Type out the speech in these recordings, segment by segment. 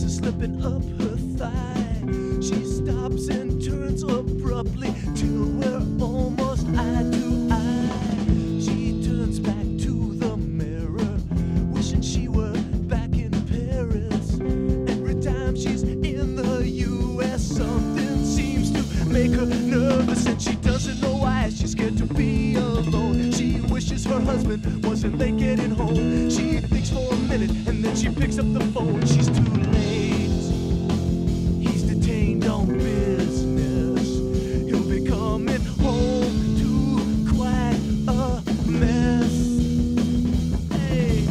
are slipping up her thigh. She stops and turns abruptly till we're almost eye to eye. She turns back to the mirror, wishing she were back in Paris. Every time she's in the US, something seems to make her nervous, and she doesn't know why. She's scared to be alone. She wishes her husband wasn't late getting home. She thinks for a minute and then she picks up the phone. She's too late. He's detained on business. He'll be coming home to quite a mess. Hey.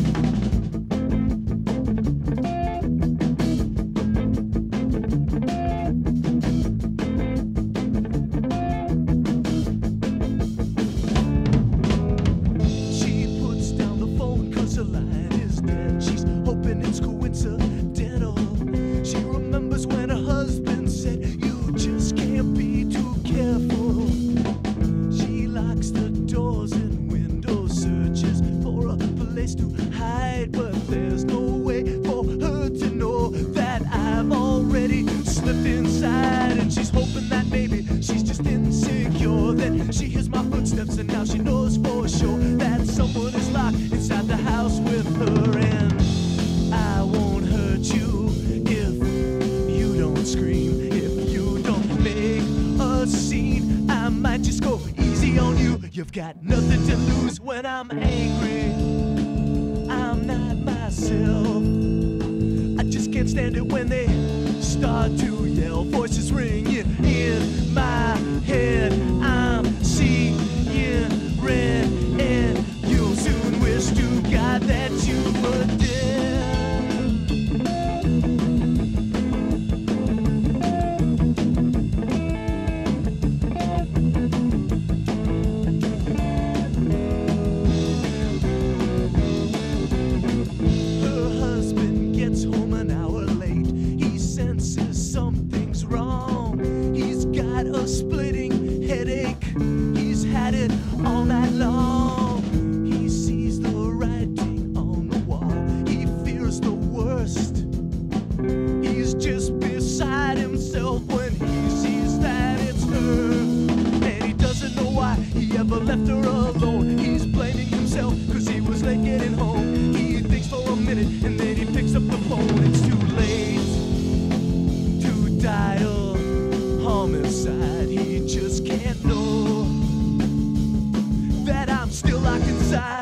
She puts down the phone 'cause her line is dead. She's hoping it's coincidental. She remembers when her husband said, "You just can't be too careful." She locks the doors and windows, searches for a place to hide, but there's no way for her to know that I've already slipped inside. And she's hoping that maybe she's just insecure. Then she hears my footsteps and now she knows for sure that someone is locked inside the house with her. And I won't hurt you if you don't scream, if you don't make a scene. I might just go easy on you. You've got nothing to lose. When I'm angry, I'm not myself. I just can't stand it when they start to yell. Voices ringing in my head. I'm seeing red, and you'll soon wish to God that you were dead. Her husband gets home an hour late. He senses something's wrong. He's got a splitting headache. He's had it all night long. He sees the writing on the wall. He fears the worst. He's just beside himself when he sees that it's her. And he doesn't know why he ever left her alone. He's blaming himself 'cause he was late getting home. He thinks for a minute and then he picks up the phone. It's too late to dial homicide. He just can't know that I'm still locked inside.